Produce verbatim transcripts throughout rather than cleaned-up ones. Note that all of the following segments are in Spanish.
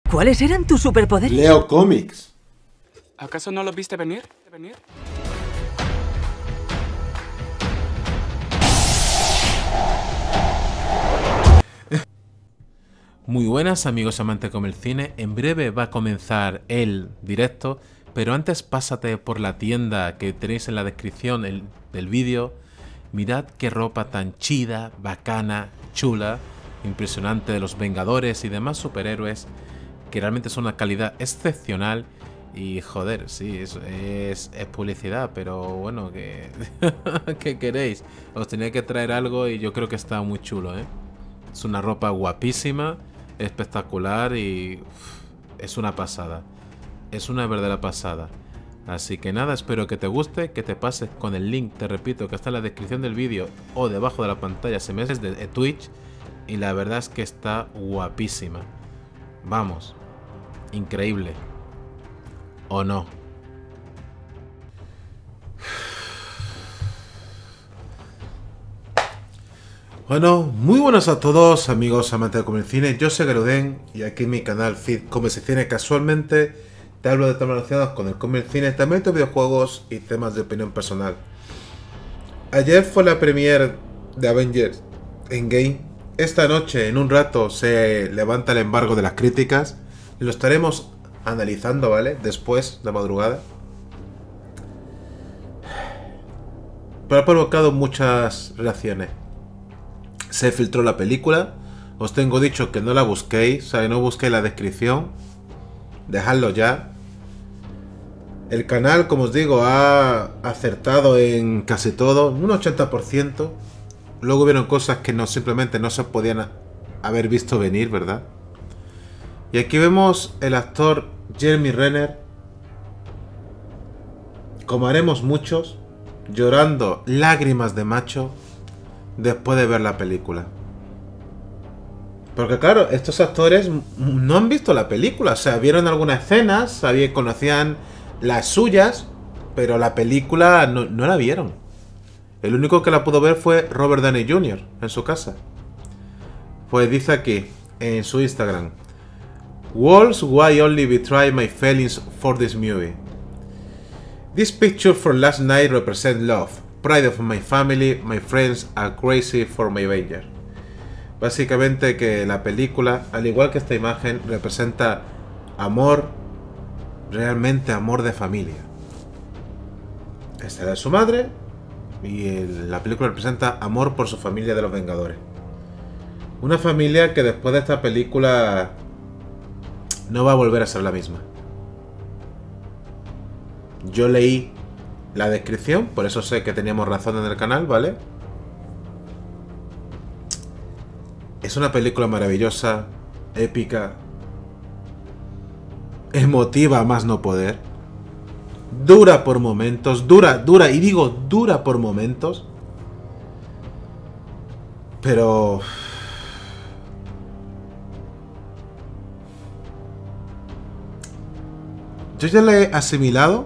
¿Cuáles eran tus superpoderes? Leo cómics. ¿Acaso no lo viste venir? ¿Venir? Muy buenas amigos amantes como el cine, en breve va a comenzar el directo, pero antes pásate por la tienda que tenéis en la descripción el, del vídeo. Mirad qué ropa tan chida, bacana, chula, impresionante de los Vengadores y demás superhéroes, que realmente son una calidad excepcional. Y joder, sí, es, es, es publicidad, pero bueno, que ¿qué queréis? Os tenía que traer algo y yo creo que está muy chulo, ¿eh? Es una ropa guapísima, espectacular y uf, es una pasada. Es una verdadera pasada. Así que nada, espero que te guste, que te pases con el link, te repito, que está en la descripción del vídeo o debajo de la pantalla, se me hace de Twitch, y la verdad es que está guapísima. Vamos, increíble. ¿O no? Bueno, muy buenos a todos amigos amantes del cine. Yo soy Garuden y aquí en mi canal Feed Come Se Cine casualmente te hablo de temas relacionados con el cómic, el cine, también de videojuegos y temas de opinión personal. Ayer fue la premiere de Avengers Endgame. Esta noche, en un rato, se levanta el embargo de las críticas. Lo estaremos analizando, ¿vale? Después de madrugada. Pero ha provocado muchas reacciones. Se filtró la película. Os tengo dicho que no la busquéis. O sea, que no busquéis la descripción. Dejadlo ya. El canal, como os digo, ha acertado en casi todo. Un ochenta por ciento. Luego hubieron cosas que no, simplemente no se podían haber visto venir, ¿verdad? Y aquí vemos el actor Jeremy Renner, como haremos muchos, llorando lágrimas de macho después de ver la película. Porque claro, estos actores no han visto la película, o sea, vieron algunas escenas, sabían, conocían las suyas, pero la película no, no la vieron. El único que la pudo ver fue Robert Downey junior en su casa. Pues dice aquí, en su Instagram: Walls, why only betray my feelings for this movie. This picture from last night represents love, pride of my family, my friends are crazy for my Avenger. Básicamente que la película, al igual que esta imagen, representa amor, realmente amor de familia. Esta era su madre y el, la película representa amor por su familia de los Vengadores. Una familia que después de esta película no va a volver a ser la misma. Yo leí la descripción, por eso sé que teníamos razón en el canal, ¿vale? Es una película maravillosa, épica, emotiva a más no poder. Dura por momentos, dura, dura, y digo dura por momentos. Pero yo ya la he asimilado.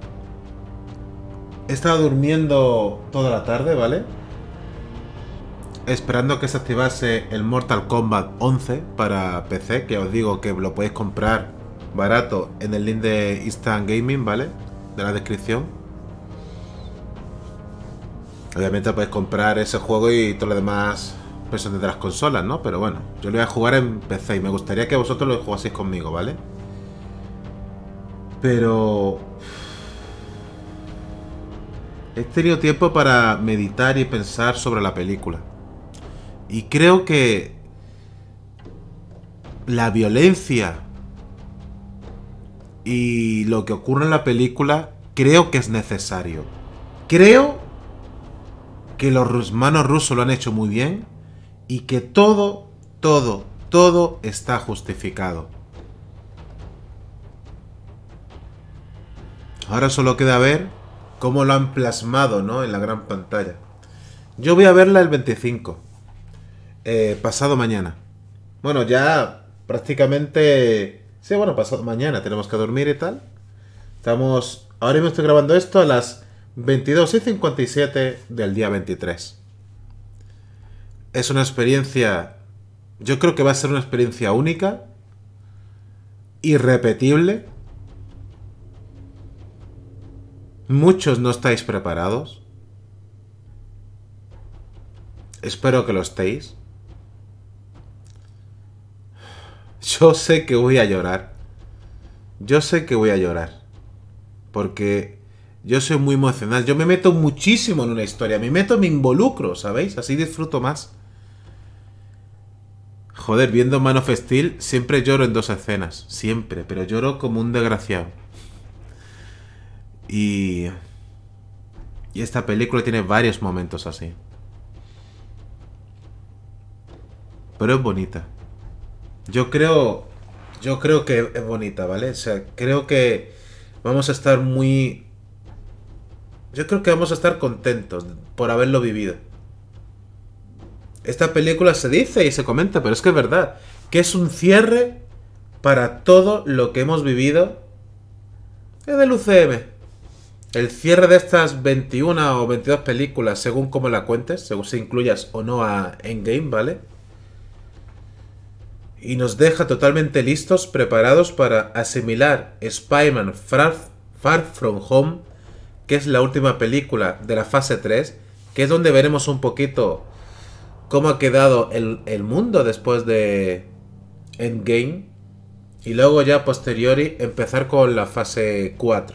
He estado durmiendo toda la tarde, ¿vale? Esperando que se activase el Mortal Kombat once para P C, que os digo que lo podéis comprar barato en el link de Instant Gaming, ¿vale? De la descripción. Obviamente podéis comprar ese juego y todo lo demás versiones de las consolas, ¿no? Pero bueno, yo lo voy a jugar en P C y me gustaría que vosotros lo jugaseis conmigo, ¿vale? Pero he tenido tiempo para meditar y pensar sobre la película. Y creo que la violencia y lo que ocurre en la película creo que es necesario. Creo que los hermanos rusos lo han hecho muy bien y que todo, todo, todo está justificado. Ahora solo queda ver cómo lo han plasmado, ¿no?, en la gran pantalla. Yo voy a verla el veinticinco. Eh, pasado mañana. Bueno, ya prácticamente... Sí, bueno, pasado mañana tenemos que dormir y tal. Estamos... Ahora mismo estoy grabando esto a las veintidós y cincuenta y siete del día veintitrés. Es una experiencia... Yo creo que va a ser una experiencia única. irrepetible. Muchos no estáis preparados. Espero que lo estéis. Yo sé que voy a llorar. Yo sé que voy a llorar. Porque yo soy muy emocional. Yo me meto muchísimo en una historia. Me meto, me involucro, ¿sabéis? Así disfruto más. Joder, viendo Man of Steel siempre lloro en dos escenas. Siempre, pero lloro como un desgraciado. Y... Y esta película tiene varios momentos así. Pero es bonita. Yo creo... Yo creo que es bonita, ¿vale? O sea, creo que vamos a estar muy... Yo creo que vamos a estar contentos por haberlo vivido. Esta película se dice y se comenta, pero es que es verdad. Que es un cierre para todo lo que hemos vivido en el U C M. El cierre de estas veintiuna o veintidós películas, según cómo la cuentes, según si incluyas o no a Endgame, ¿vale? Y nos deja totalmente listos, preparados para asimilar Spider-Man Far, Far From Home, que es la última película de la fase tres, que es donde veremos un poquito cómo ha quedado el, el mundo después de Endgame. Y luego ya posteriori empezar con la fase cuatro.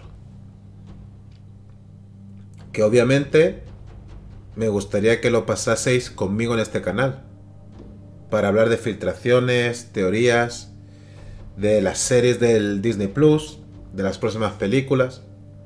Que obviamente me gustaría que lo pasaseis conmigo en este canal. Para hablar de filtraciones, teorías, de las series del Disney Plus, de las próximas películas.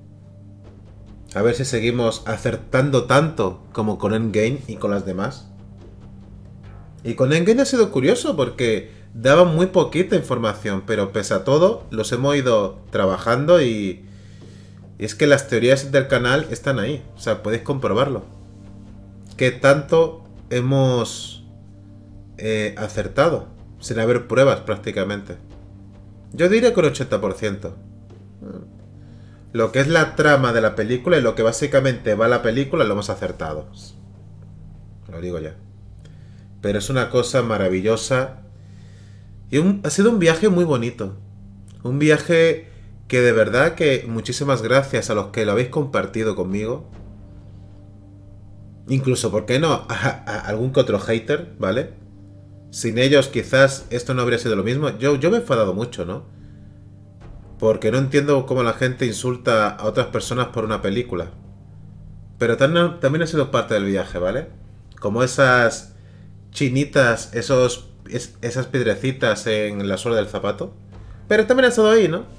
A ver si seguimos acertando tanto como con Endgame y con las demás. Y con Endgame ha sido curioso porque daba muy poquita información, pero pese a todo los hemos ido trabajando y... Y es que las teorías del canal están ahí, o sea, podéis comprobarlo. ¿Qué tanto hemos eh, acertado? Sin haber pruebas prácticamente. Yo diría que un ochenta por ciento. Lo que es la trama de la película y lo que básicamente va a la película lo hemos acertado. Lo digo ya. Pero es una cosa maravillosa. Y un, ha sido un viaje muy bonito. Un viaje... que de verdad que muchísimas gracias a los que lo habéis compartido conmigo. Incluso, ¿por qué no? A, a algún que otro hater, ¿vale? Sin ellos quizás esto no habría sido lo mismo. Yo, yo me he enfadado mucho, ¿no? Porque no entiendo cómo la gente insulta a otras personas por una película. Pero también, también ha sido parte del viaje, ¿vale? Como esas chinitas, esos, es, esas piedrecitas en la suela del zapato. Pero también ha estado ahí, ¿no?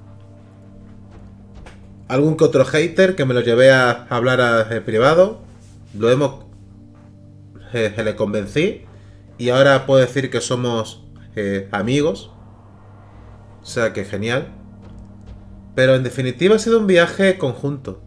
Algún que otro hater que me lo llevé a hablar a, en privado. Lo hemos... Eh, le convencí. Y ahora puedo decir que somos eh, amigos. O sea que genial. Pero en definitiva ha sido un viaje conjunto.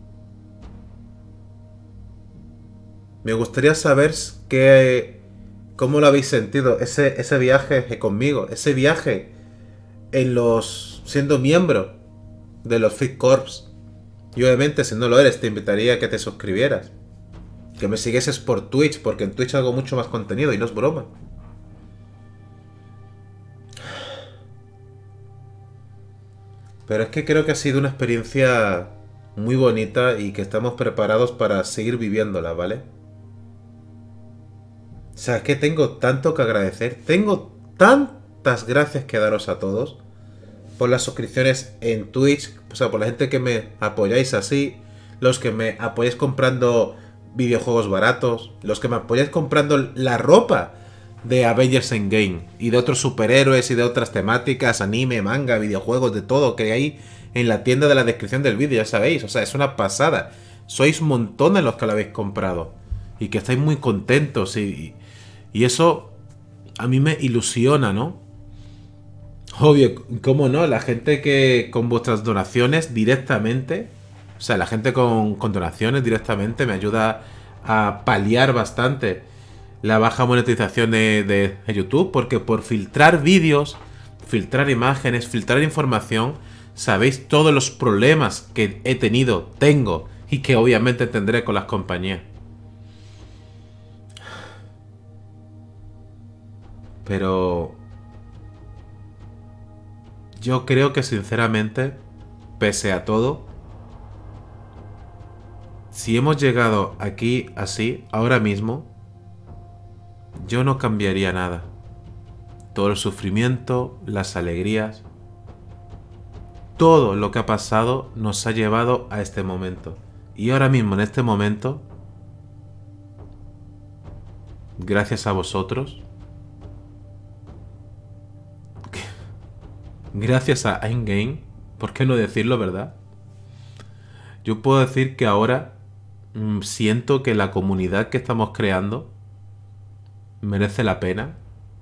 Me gustaría saber qué, cómo lo habéis sentido. Ese, ese viaje conmigo. Ese viaje en los... siendo miembro de los Fit Corps. Y obviamente si no lo eres te invitaría a que te suscribieras. Que me siguieses por Twitch, porque en Twitch hago mucho más contenido y no es broma. Pero es que creo que ha sido una experiencia muy bonita y que estamos preparados para seguir viviéndola, ¿vale? O sea, es que tengo tanto que agradecer. Tengo tantas gracias que daros a todos. Por las suscripciones en Twitch, o sea, por la gente que me apoyáis así, los que me apoyáis comprando videojuegos baratos, los que me apoyáis comprando la ropa de Avengers Endgame y de otros superhéroes y de otras temáticas, anime, manga, videojuegos, de todo que hay en la tienda de la descripción del vídeo, ya sabéis, o sea, es una pasada. Sois montones los que lo habéis comprado y que estáis muy contentos y, y eso a mí me ilusiona, ¿no? Obvio, ¿cómo no? La gente que con vuestras donaciones directamente, o sea, la gente con, con donaciones directamente me ayuda a paliar bastante la baja monetización de, de, de YouTube, porque por filtrar vídeos, filtrar imágenes, filtrar información, sabéis todos los problemas que he tenido, tengo y que obviamente tendré con las compañías. Pero... yo creo que sinceramente, pese a todo, si hemos llegado aquí así, ahora mismo, yo no cambiaría nada. Todo el sufrimiento, las alegrías, todo lo que ha pasado nos ha llevado a este momento. Y ahora mismo, en este momento, gracias a vosotros, gracias a Endgame, ¿por qué no decirlo, verdad? Yo puedo decir que ahora mmm, siento que la comunidad que estamos creando merece la pena.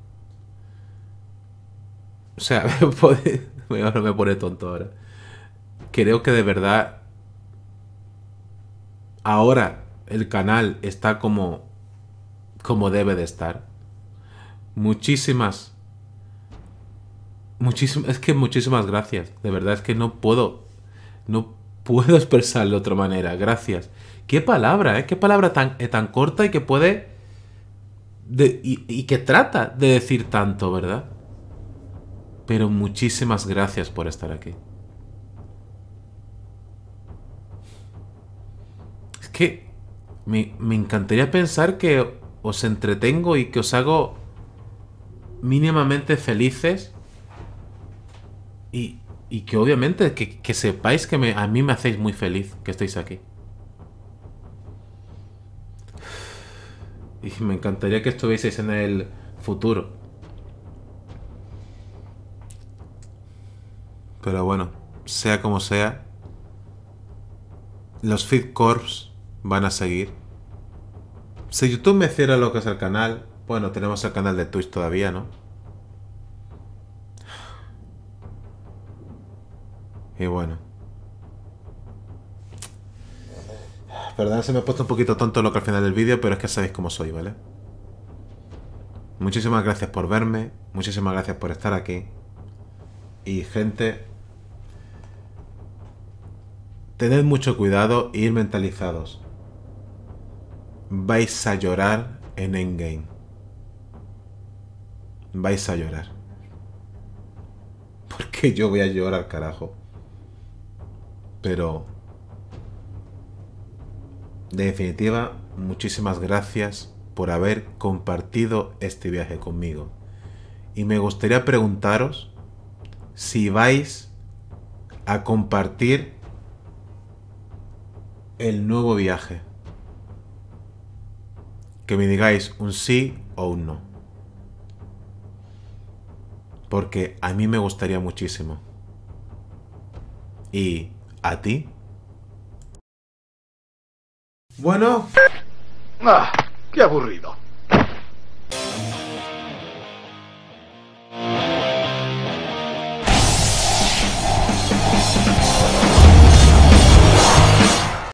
O sea, me me pone tonto ahora. Creo que de verdad ahora el canal está como como debe de estar. Muchísimas muchísimas es que muchísimas gracias. De verdad es que no puedo no puedo expresarlo de otra manera. Gracias. Qué palabra, ¿eh? Qué palabra tan eh, tan corta y que puede de, y, y que trata de decir tanto, ¿verdad? Pero muchísimas gracias por estar aquí. Es que me, me encantaría pensar que os entretengo y que os hago mínimamente felices. Y, y que obviamente que, que sepáis que me, a mí me hacéis muy feliz que estéis aquí. Y me encantaría que estuvieseis en el futuro. Pero bueno, sea como sea, los Feed Corps van a seguir. Si YouTube me cierra lo que es el canal, bueno, tenemos el canal de Twitch todavía, ¿no? Y bueno. Perdón, se me ha puesto un poquito tonto lo que al final del vídeo, pero es que sabéis cómo soy, ¿vale? Muchísimas gracias por verme, muchísimas gracias por estar aquí. Y gente, tened mucho cuidado e ir mentalizados. Vais a llorar en Endgame. Vais a llorar. Porque yo voy a llorar, carajo. Pero, de definitiva, muchísimas gracias por haber compartido este viaje conmigo. Y me gustaría preguntaros si vais a compartir el nuevo viaje. Que me digáis un sí o un no. Porque a mí me gustaría muchísimo. ¿Y a ti? Bueno. Ah, qué aburrido.